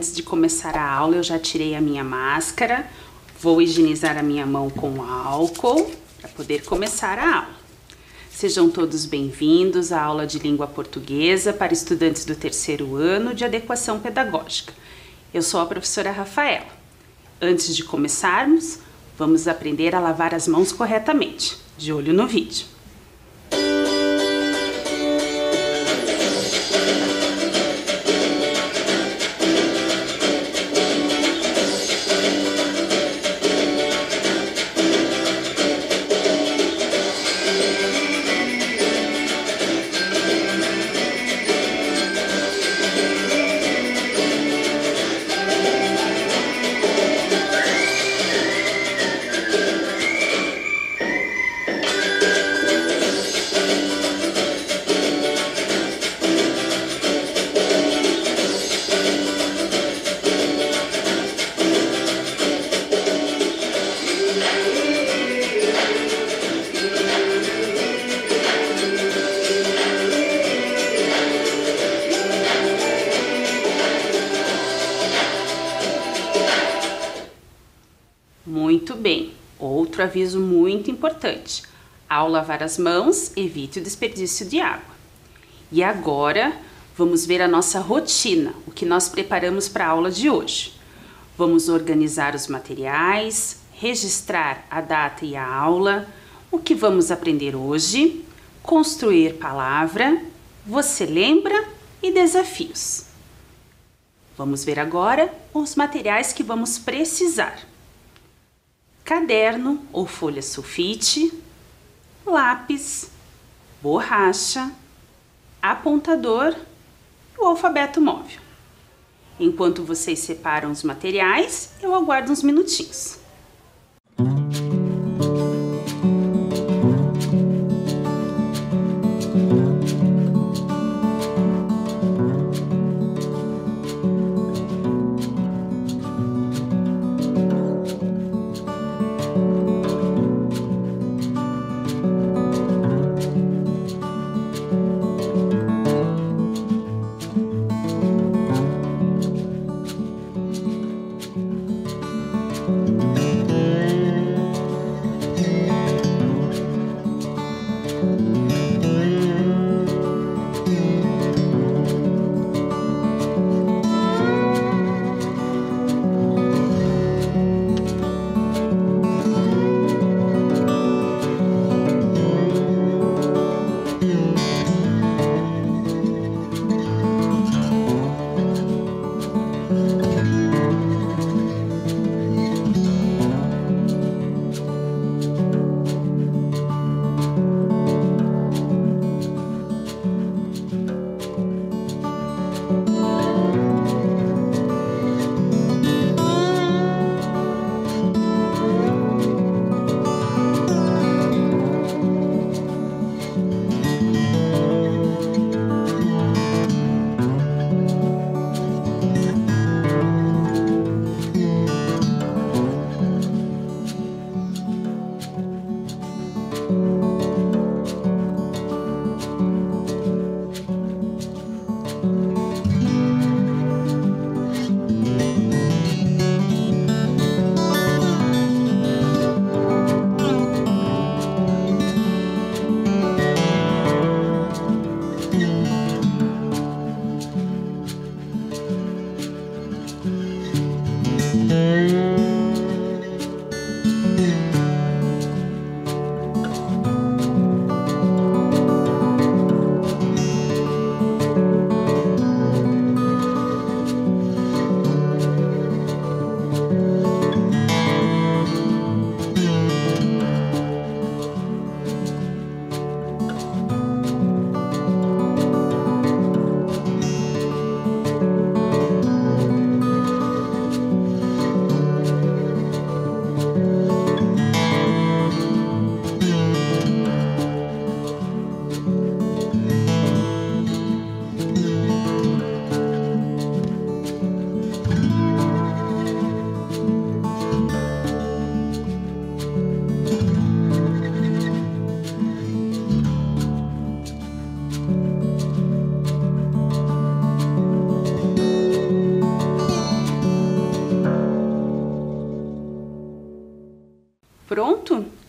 antes de começar a aula, eu já tirei a minha máscara, vou higienizar a minha mão com álcool para poder começar a aula. Sejam todos bem-vindos à aula de língua portuguesa para estudantes do terceiro ano de adequação pedagógica. Eu sou a professora Rafaela. Antes de começarmos, vamos aprender a lavar as mãos corretamente. De olho no vídeo. Muito bem, outro aviso muito importante. Ao lavar as mãos, evite o desperdício de água. E agora, vamos ver a nossa rotina, o que nós preparamos para a aula de hoje. Vamos organizar os materiais, registrar a data e a aula, o que vamos aprender hoje, construir palavra, você lembra e desafios. Vamos ver agora os materiais que vamos precisar. Caderno ou folha sulfite, lápis, borracha, apontador e o alfabeto móvel. Enquanto vocês separam os materiais, eu aguardo uns minutinhos.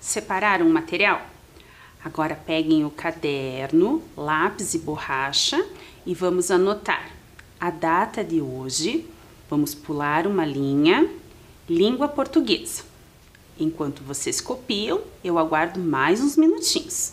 Separaram o material? Agora peguem o caderno, lápis e borracha e vamos anotar a data de hoje. Vamos pular uma linha, língua portuguesa. Enquanto vocês copiam, eu aguardo mais uns minutinhos.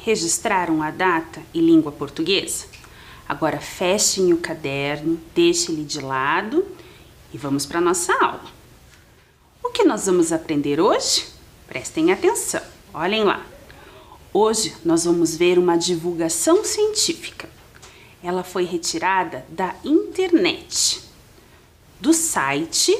Registraram a data e língua portuguesa? Agora fechem o caderno, deixem ele de lado e vamos para a nossa aula. O que nós vamos aprender hoje? Prestem atenção, olhem lá. Hoje nós vamos ver uma divulgação científica. Ela foi retirada da internet, do site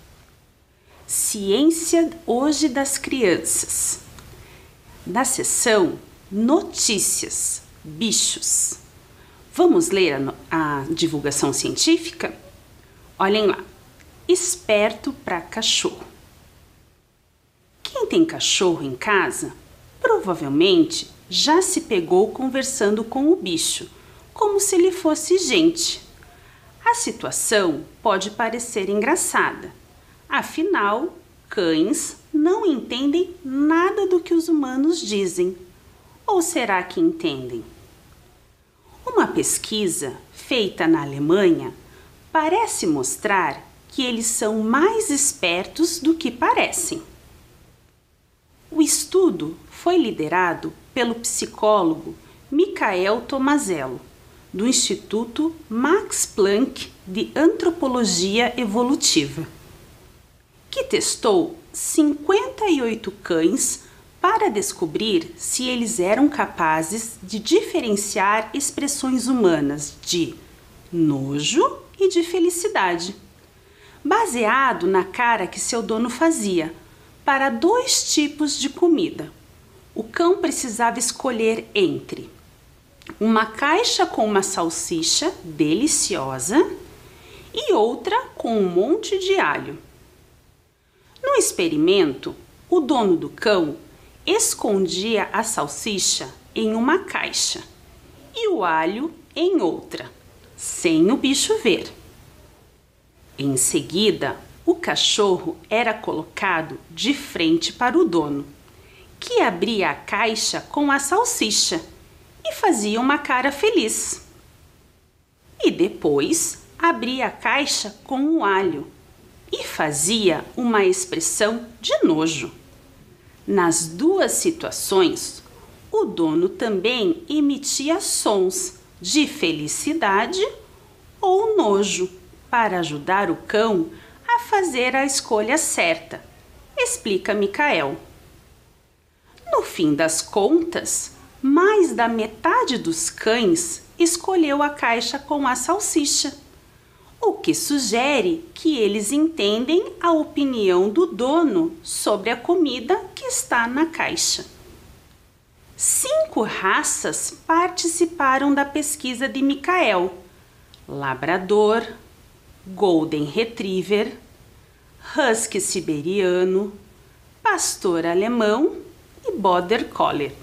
Ciência Hoje das Crianças, na seção Notícias, Bichos. Vamos ler a divulgação científica? Olhem lá. Esperto para cachorro. Quem tem cachorro em casa, provavelmente já se pegou conversando com o bicho, como se ele fosse gente. A situação pode parecer engraçada. Afinal, cães não entendem nada do que os humanos dizem. Ou será que entendem? Uma pesquisa feita na Alemanha parece mostrar que eles são mais espertos do que parecem. O estudo foi liderado pelo psicólogo Michael Tomazello, do Instituto Max Planck de Antropologia Evolutiva, que testou 58 cães para descobrir se eles eram capazes de diferenciar expressões humanas de nojo e de felicidade, baseado na cara que seu dono fazia para 2 tipos de comida. O cão precisava escolher entre uma caixa com uma salsicha deliciosa e outra com um monte de alho. No experimento, o dono do cão escondia a salsicha em uma caixa e o alho em outra, sem o bicho ver. Em seguida, o cachorro era colocado de frente para o dono, que abria a caixa com a salsicha e fazia uma cara feliz. E depois abria a caixa com o alho e fazia uma expressão de nojo. Nas 2 situações, o dono também emitia sons de felicidade ou nojo para ajudar o cão a fazer a escolha certa, explica Michael. No fim das contas, mais da metade dos cães escolheu a caixa com a salsicha, o que sugere que eles entendem a opinião do dono sobre a comida que está na caixa. 5 raças participaram da pesquisa de Michael: Labrador, Golden Retriever, Husky Siberiano, Pastor Alemão e Border Collie.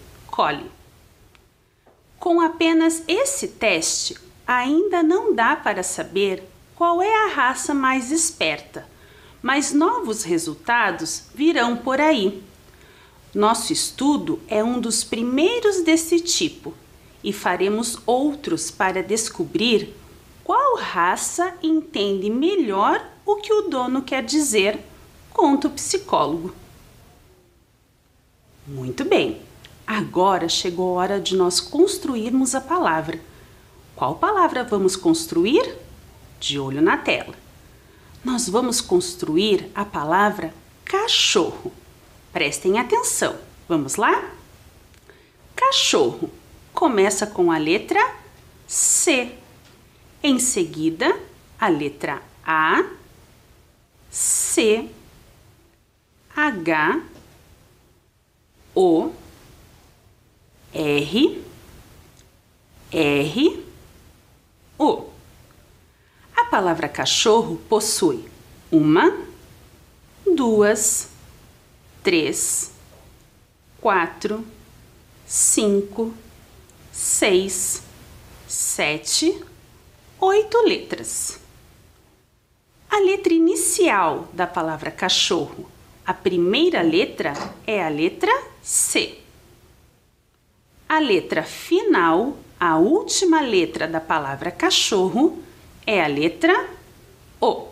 Com apenas esse teste, ainda não dá para saber qual é a raça mais esperta, mas novos resultados virão por aí. Nosso estudo é um dos primeiros desse tipo e faremos outros para descobrir qual raça entende melhor o que o dono quer dizer, conta o psicólogo. Muito bem, agora chegou a hora de nós construirmos a palavra. Qual palavra vamos construir? De olho na tela. Nós vamos construir a palavra cachorro. Prestem atenção. Vamos lá? Cachorro começa com a letra C. Em seguida, a letra A, C, H, O, R, R, O. A palavra cachorro possui 1, 2, 3, 4, 5, 6, 7, 8 letras. A letra inicial da palavra cachorro, a primeira letra é a letra C. A letra final, a última letra da palavra cachorro, é a letra O.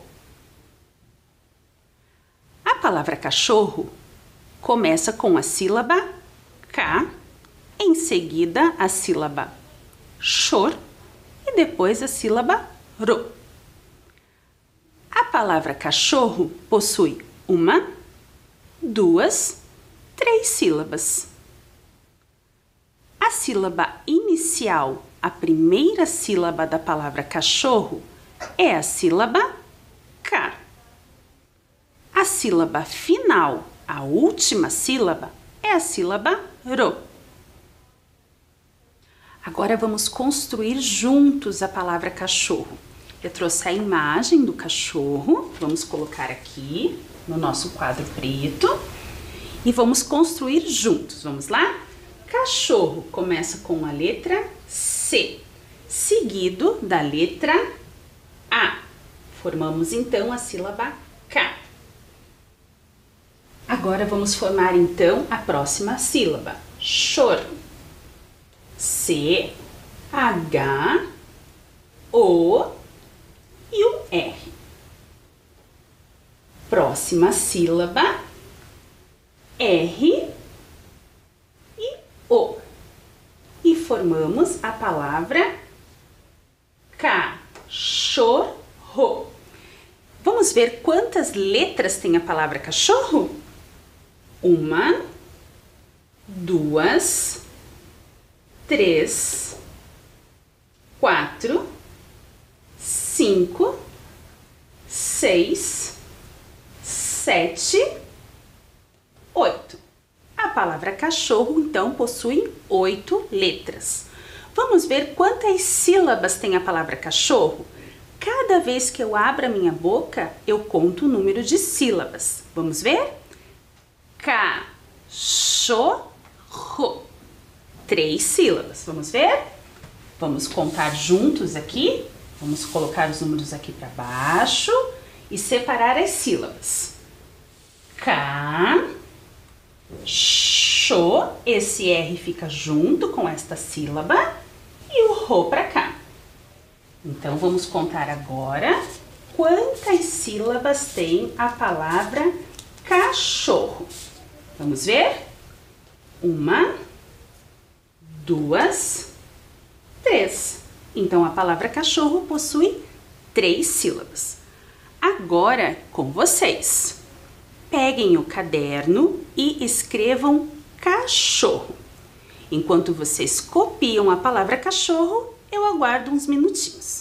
A palavra cachorro começa com a sílaba K, Em seguida, a sílaba chor e depois a sílaba ro. A palavra cachorro possui uma, duas, três sílabas. A sílaba inicial, a primeira sílaba da palavra cachorro, é a sílaba K. A sílaba final, a última sílaba, é a sílaba ro. Agora vamos construir juntos a palavra cachorro. Eu trouxe a imagem do cachorro, vamos colocar aqui no nosso quadro preto e vamos construir juntos. Vamos lá? Cachorro começa com a letra C, seguido da letra A. Formamos então a sílaba K. Agora vamos formar então a próxima sílaba, chor. C, H, O e o R. Próxima sílaba, R e O. E formamos a palavra cachorro. Vamos ver quantas letras tem a palavra cachorro? Uma, duas, três, quatro, cinco, seis, sete, oito. A palavra cachorro, então, possui 8 letras. Vamos ver quantas sílabas tem a palavra cachorro? Cada vez que eu abro a minha boca, eu conto o número de sílabas. Vamos ver? Cachorro. 3 sílabas. Vamos ver? Vamos contar juntos aqui. Vamos colocar os números aqui para baixo e separar as sílabas. Esse R fica junto com esta sílaba e o ro para cá. Então, vamos contar agora quantas sílabas tem a palavra cachorro. Vamos ver? Uma, duas, três. Então, a palavra cachorro possui 3 sílabas. Agora, com vocês. Peguem o caderno e escrevam cachorro. Enquanto vocês copiam a palavra cachorro, eu aguardo uns minutinhos.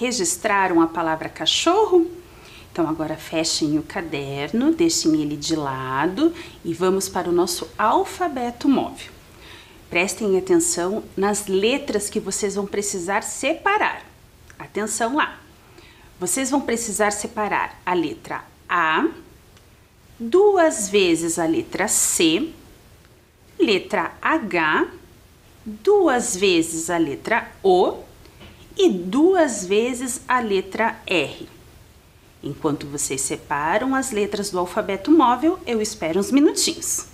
registraram a palavra cachorro? Então agora fechem o caderno, deixem ele de lado e vamos para o nosso alfabeto móvel. Prestem atenção nas letras que vocês vão precisar separar. Atenção lá! Vocês vão precisar separar a letra A, 2 vezes a letra C, letra H, 2 vezes a letra O e 2 vezes a letra R. Enquanto vocês separam as letras do alfabeto móvel, eu espero uns minutinhos.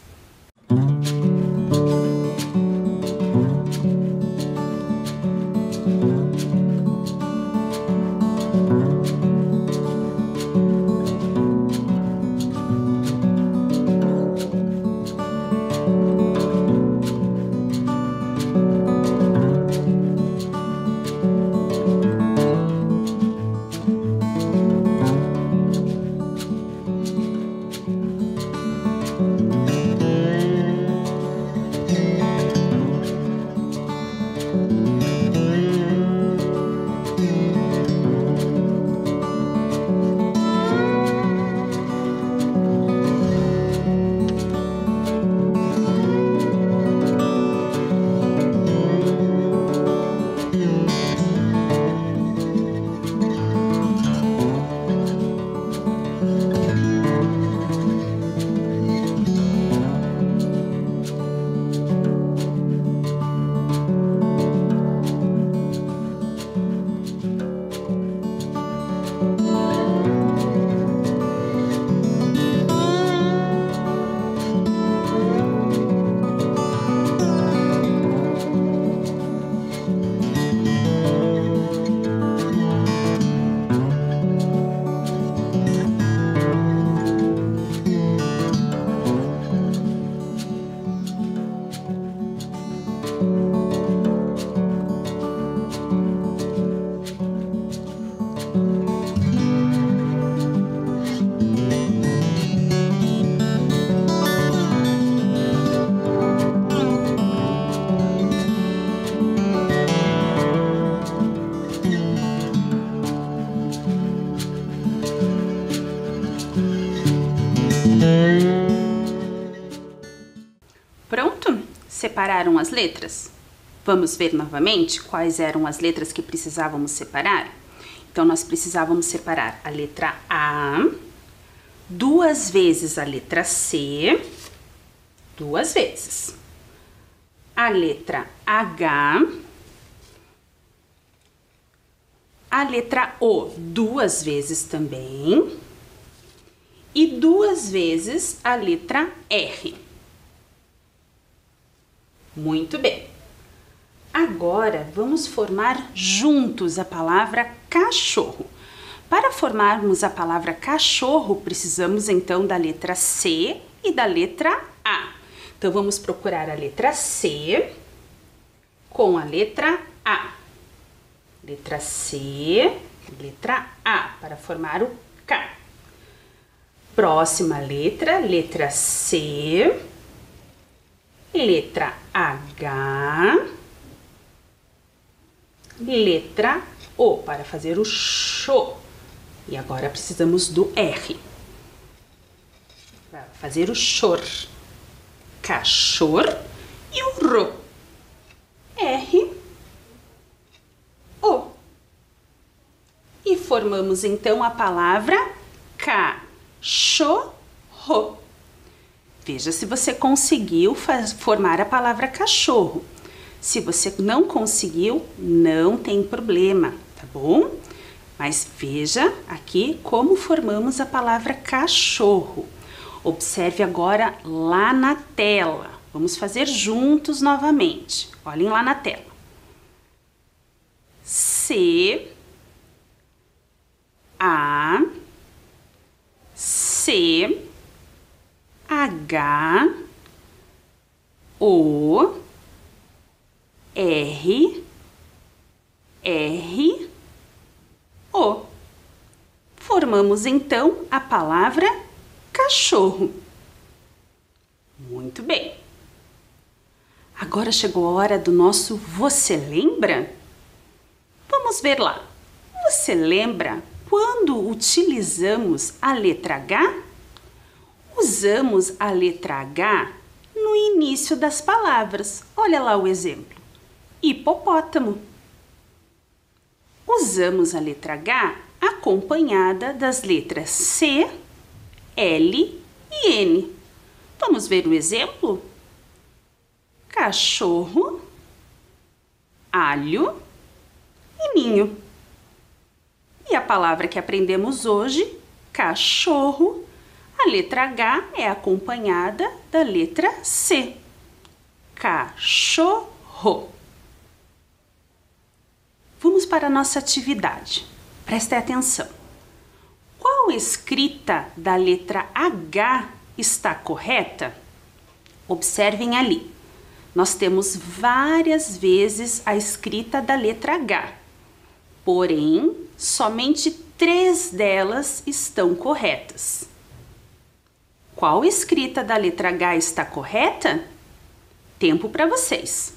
Pronto? Separaram as letras? Vamos ver novamente quais eram as letras que precisávamos separar? Então, nós precisávamos separar a letra A, 2 vezes a letra C, 2 vezes. A letra H, a letra O, 2 vezes também. E 2 vezes a letra R. Muito bem. Agora, vamos formar juntos a palavra cachorro. Para formarmos a palavra cachorro, precisamos então da letra C e da letra A. Então, vamos procurar a letra C com a letra A. Letra C, letra A, para formar o K. Próxima letra, letra C, letra H, letra O, para fazer o xô. E agora precisamos do R, para fazer o chor. Cachor e o ro. R, O. E formamos então a palavra cachorro. Veja se você conseguiu formar a palavra cachorro. Se você não conseguiu, não tem problema, tá bom? Mas veja aqui como formamos a palavra cachorro. Observe agora lá na tela. Vamos fazer juntos novamente. Olhem lá na tela. C, A, C, H, O, R, R, O. Formamos então a palavra cachorro. Muito bem. Agora chegou a hora do nosso Você Lembra? Vamos ver lá. Você lembra quando utilizamos a letra H? Usamos a letra H no início das palavras. Olha lá o exemplo. Hipopótamo. Usamos a letra H acompanhada das letras C, L e N. Vamos ver o exemplo? Cachorro, alho e ninho. E a palavra que aprendemos hoje, cachorro, a letra H é acompanhada da letra C. Cachorro. Vamos para a nossa atividade. Preste atenção. Qual escrita da letra H está correta? Observem ali. Nós temos várias vezes a escrita da letra H. Porém, somente 3 delas estão corretas. Qual escrita da letra H está correta? Tempo para vocês.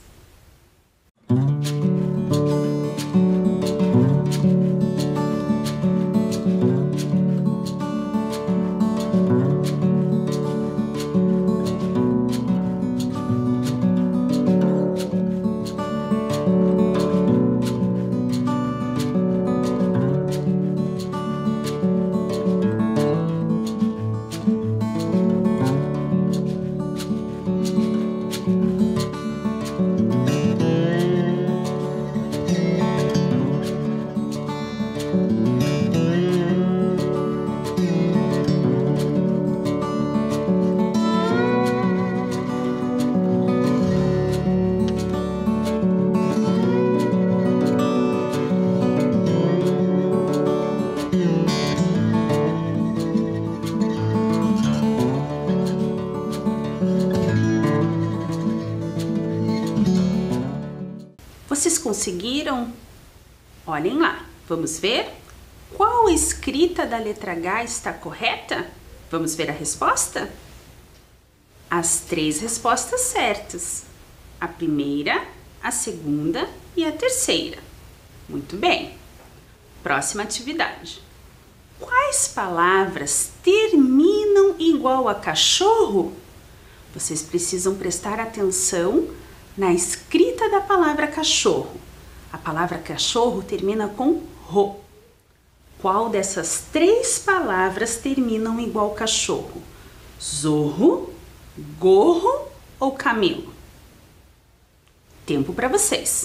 Vocês conseguiram? Olhem lá, vamos ver? Qual escrita da letra H está correta? Vamos ver a resposta? As 3 respostas certas. A primeira, a segunda e a terceira. Muito bem. Próxima atividade. Quais palavras terminam igual a cachorro? Vocês precisam prestar atenção na escrita da palavra cachorro. A palavra cachorro termina com ro. Qual dessas 3 palavras terminam igual cachorro? Zorro, gorro ou camelo? Tempo para vocês.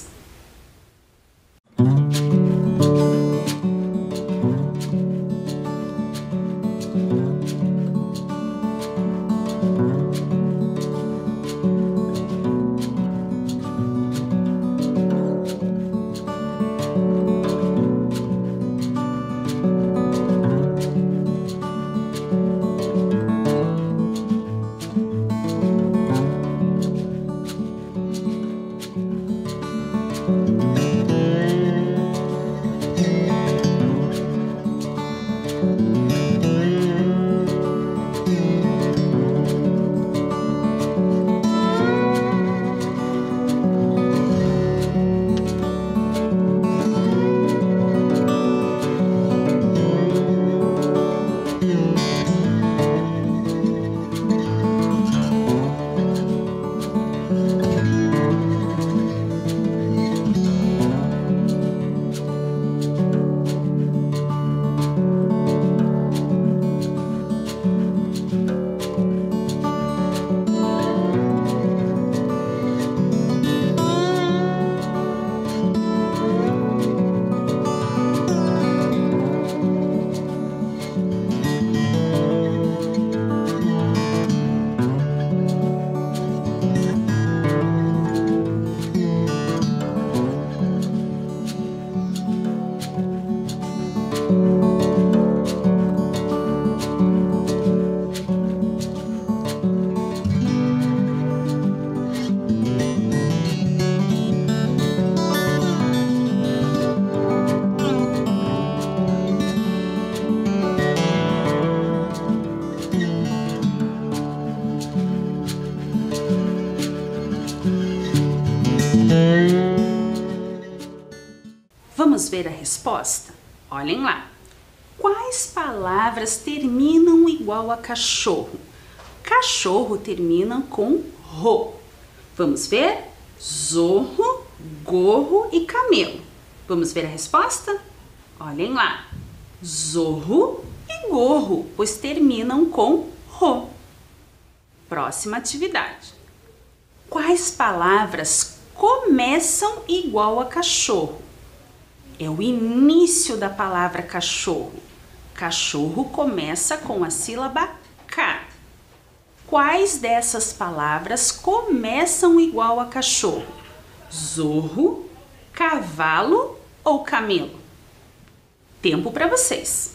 Vamos ver a resposta? Olhem lá. Quais palavras terminam igual a cachorro? Cachorro termina com ro. Vamos ver? Zorro, gorro e camelo. Vamos ver a resposta? Olhem lá. Zorro e gorro, pois terminam com ro. Próxima atividade. Quais palavras começam igual a cachorro? É o início da palavra cachorro. Cachorro começa com a sílaba K. Quais dessas palavras começam igual a cachorro? Zorro, cavalo ou camelo? Tempo para vocês.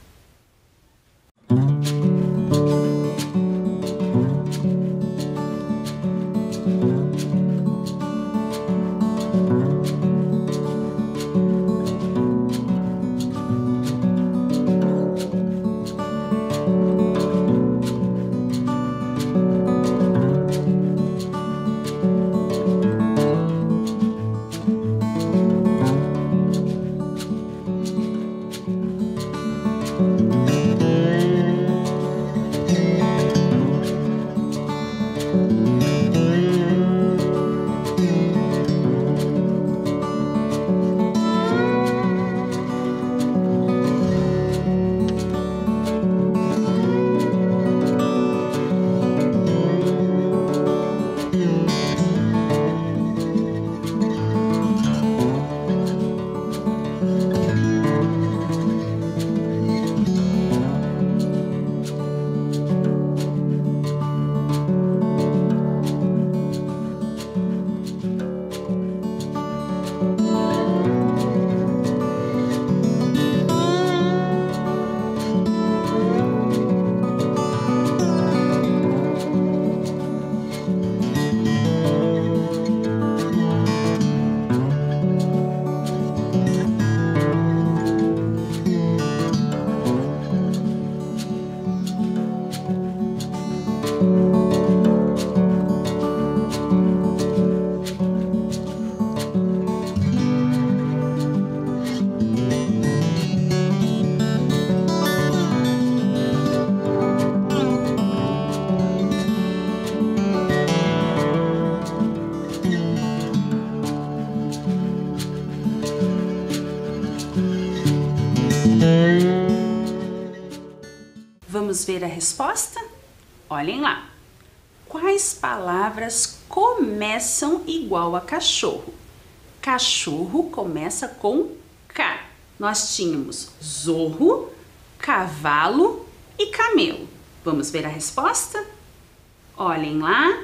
Vamos ver a resposta? Olhem lá. Quais palavras começam igual a cachorro? Cachorro começa com K. Nós tínhamos zorro, cavalo e camelo. Vamos ver a resposta? Olhem lá.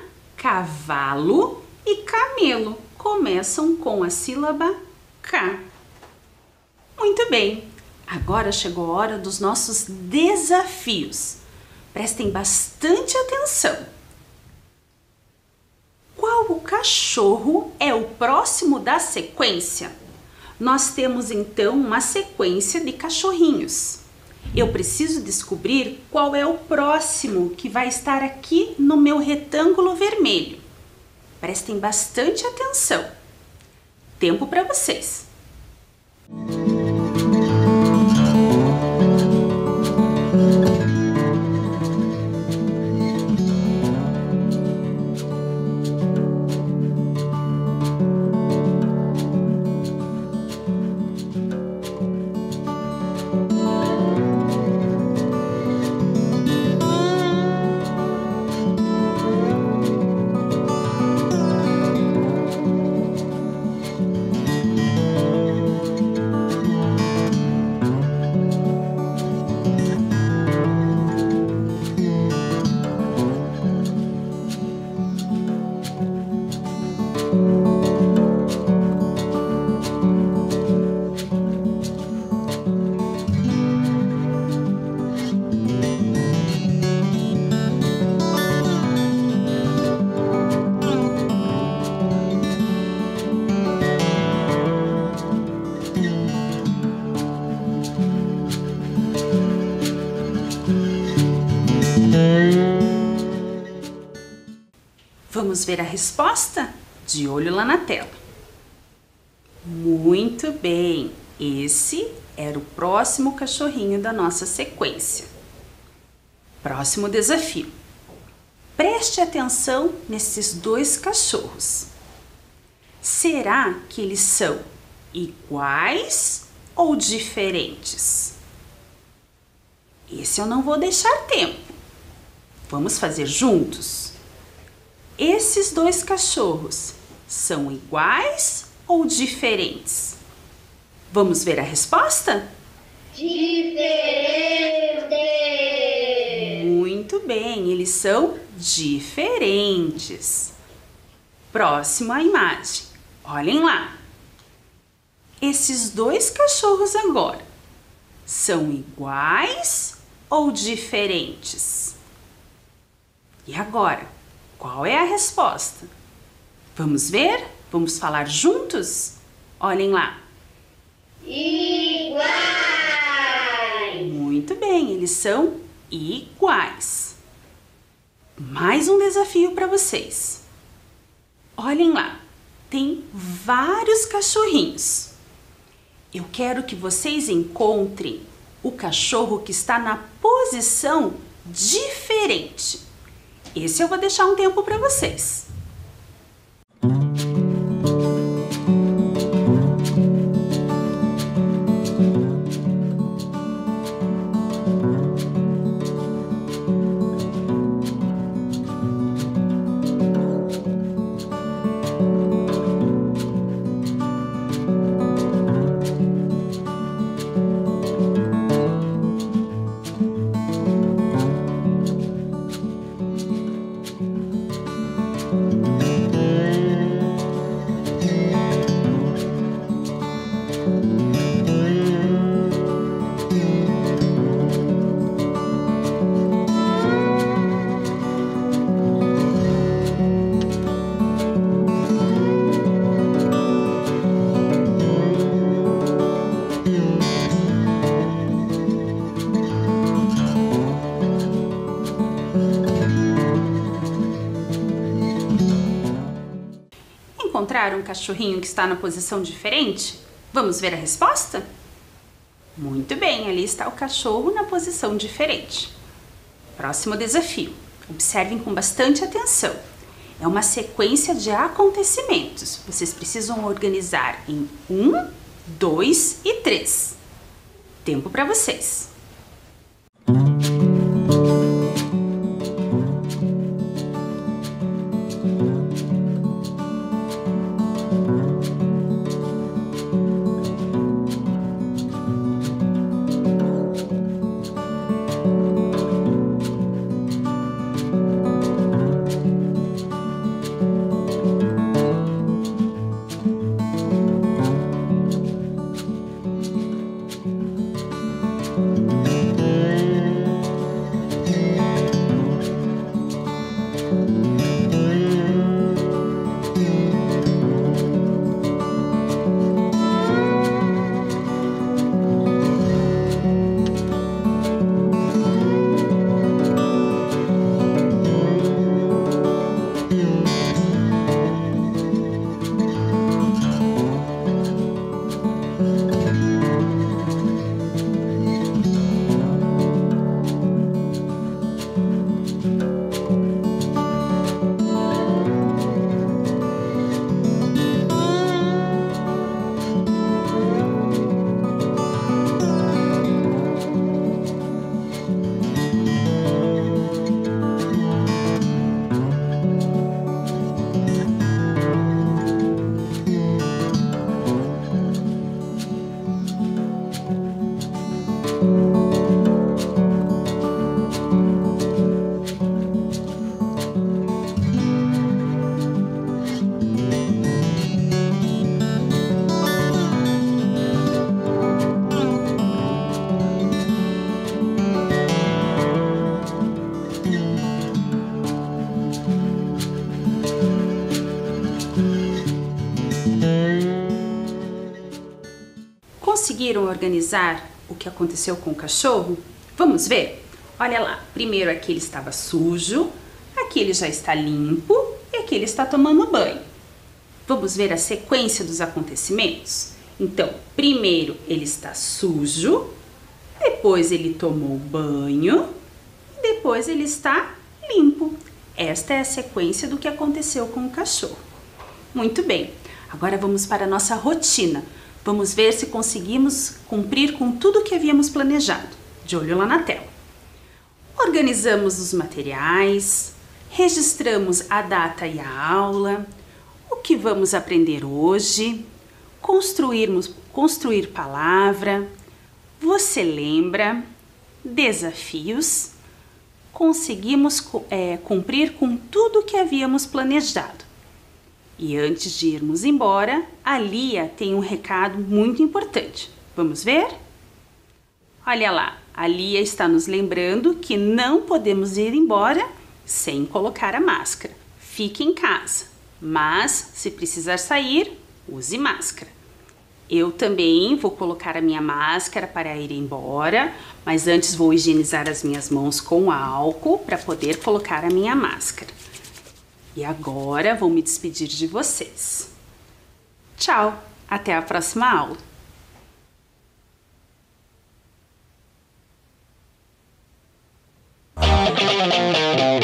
Cavalo e camelo começam com a sílaba K. Muito bem. Agora chegou a hora dos nossos desafios. Prestem bastante atenção. Qual o cachorro é o próximo da sequência? Nós temos então uma sequência de cachorrinhos. Eu preciso descobrir qual é o próximo que vai estar aqui no meu retângulo vermelho. Prestem bastante atenção. Tempo para vocês. Vamos ver a resposta? De olho lá na tela. Muito bem, esse era o próximo cachorrinho da nossa sequência. Próximo desafio. Preste atenção nesses dois cachorros. Será que eles são iguais ou diferentes? Esse eu não vou deixar tempo. Vamos fazer juntos? Esses dois cachorros são iguais ou diferentes? Vamos ver a resposta? Diferente! Muito bem, eles são diferentes. Próxima imagem. Olhem lá. Esses dois cachorros agora são iguais ou diferentes? E agora, qual é a resposta? Vamos ver? Vamos falar juntos? Olhem lá. Iguais! Muito bem, eles são iguais. Mais um desafio para vocês. Olhem lá, tem vários cachorrinhos. Eu quero que vocês encontrem o cachorro que está na posição diferente. Esse eu vou deixar um tempo para vocês. Encontraram um cachorrinho que está na posição diferente? Vamos ver a resposta? Muito bem, ali está o cachorro na posição diferente. Próximo desafio. Observem com bastante atenção. É uma sequência de acontecimentos. Vocês precisam organizar em 1, 2 e 3. Tempo para vocês. Conseguiram organizar o que aconteceu com o cachorro? Vamos ver? Olha lá, primeiro aqui ele estava sujo, aqui ele já está limpo e aqui ele está tomando banho. Vamos ver a sequência dos acontecimentos? Então, primeiro ele está sujo, depois ele tomou banho, depois ele está limpo. Esta é a sequência do que aconteceu com o cachorro. Muito bem, agora vamos para a nossa rotina. Vamos ver se conseguimos cumprir com tudo que havíamos planejado. De olho lá na tela. Organizamos os materiais, registramos a data e a aula, o que vamos aprender hoje, construir palavra, você lembra, desafios, conseguimos cumprir com tudo que havíamos planejado. E antes de irmos embora, a Lia tem um recado muito importante. Vamos ver? Olha lá, a Lia está nos lembrando que não podemos ir embora sem colocar a máscara. Fique em casa, mas se precisar sair, use máscara. Eu também vou colocar a minha máscara para ir embora, mas antes vou higienizar as minhas mãos com álcool para poder colocar a minha máscara. E agora vou me despedir de vocês. Tchau, até a próxima aula.